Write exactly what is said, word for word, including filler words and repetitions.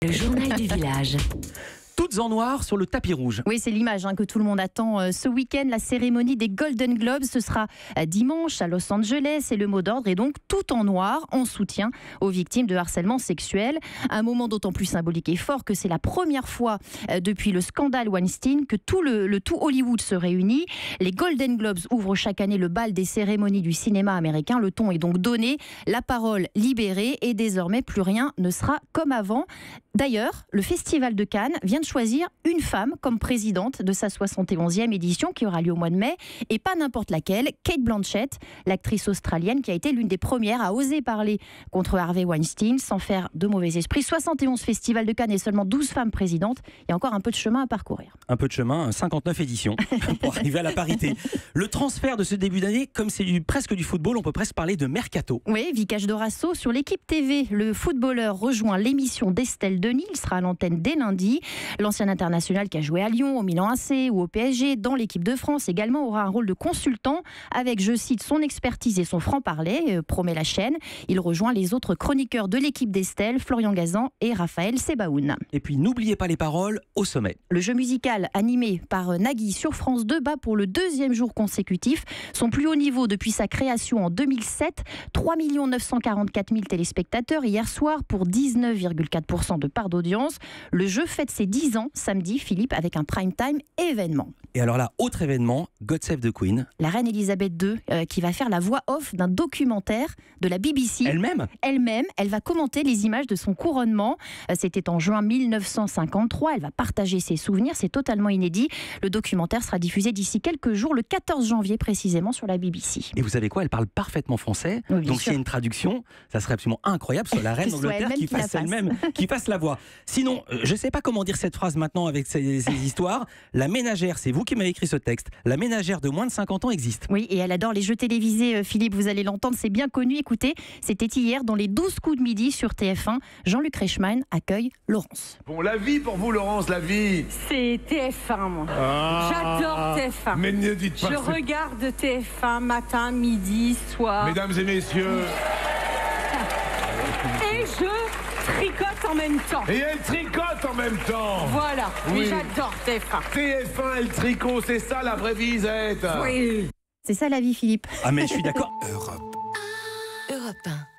Le journal du village. Toutes en noir sur le tapis rouge. Oui, c'est l'image hein, que tout le monde attend. Euh, ce week-end, la cérémonie des Golden Globes, ce sera euh, dimanche à Los Angeles et le mot d'ordre est donc tout en noir en soutien aux victimes de harcèlement sexuel. Un moment d'autant plus symbolique et fort que c'est la première fois euh, depuis le scandale Weinstein que tout le, le tout Hollywood se réunit. Les Golden Globes ouvrent chaque année le bal des cérémonies du cinéma américain. Le ton est donc donné, la parole libérée et désormais plus rien ne sera comme avant. D'ailleurs, le Festival de Cannes vient de choisir une femme comme présidente de sa soixante et onzième édition qui aura lieu au mois de mai, et pas n'importe laquelle, Cate Blanchett, l'actrice australienne qui a été l'une des premières à oser parler contre Harvey Weinstein sans faire de mauvais esprit. soixante et onze festivals de Cannes et seulement douze femmes présidentes, il y a encore un peu de chemin à parcourir. Un peu de chemin, cinquante-neuf éditions pour arriver à la parité. Le transfert de ce début d'année, comme c'est du, presque du football, on peut presque parler de mercato. Oui, Vikash Dorasso sur l'équipe T V. Le footballeur rejoint l'émission d'Estelle Denis, il sera à l'antenne dès lundi. L'ancien international qui a joué à Lyon, au Milan A C ou au P S G, dans l'équipe de France également, aura un rôle de consultant avec, je cite, son expertise et son franc-parler, euh, promet la chaîne. Il rejoint les autres chroniqueurs de l'équipe d'Estelle, Florian Gazan et Raphaël Sebaoun. Et puis n'oubliez pas les paroles au sommet. Le jeu musical animé par Nagui sur France deux bat pour le deuxième jour consécutif son plus haut niveau depuis sa création en deux mille sept, trois millions neuf cent quarante-quatre mille téléspectateurs hier soir pour dix-neuf virgule quatre pour cent de part d'audience. Le jeu fête ses dix ans samedi, Philippe, avec un prime time événement. Et alors là, autre événement, God Save the Queen. La reine Elisabeth deux euh, qui va faire la voix off d'un documentaire de la B B C. Elle-même Elle-même, elle va commenter les images de son couronnement. Euh, C'était en juin mille neuf cent cinquante-trois. Elle va partager ses souvenirs, c'est totalement inédit. Le documentaire sera diffusé d'ici quelques jours, le quatorze janvier précisément, sur la B B C. Et vous savez quoi, elle parle parfaitement français. Oui, donc sûr. s'il y a une traduction, ça serait absolument incroyable sur la reine d'Angleterre qui, qui la fasse fasse. elle-même, qui fasse la voix. Sinon, euh, je ne sais pas comment dire cette phrase maintenant avec ces, ces histoires. La ménagère, c'est vous qui m'avez écrit ce texte. La ménagère de moins de cinquante ans existe. Oui, et elle adore les jeux télévisés, euh, Philippe, vous allez l'entendre, c'est bien connu. Écoutez, c'était hier dans les douze coups de midi sur T F un. Jean-Luc Reichmann accueille Laurence. Bon, la vie pour vous, Laurence, la vie. C'est T F un, moi. Ah. J'adore T F un. Mais ne dites pas Je que c'est- regarde T F un matin, midi, soir. Mesdames et messieurs, Et je tricote en même temps. et elle tricote en même temps. Voilà. Oui. Oui, j'adore T F un. T F un et le tricot, c'est ça la vraie vie, Zette. Oui. C'est ça la vie, Philippe. Ah mais je suis d'accord. Europe un.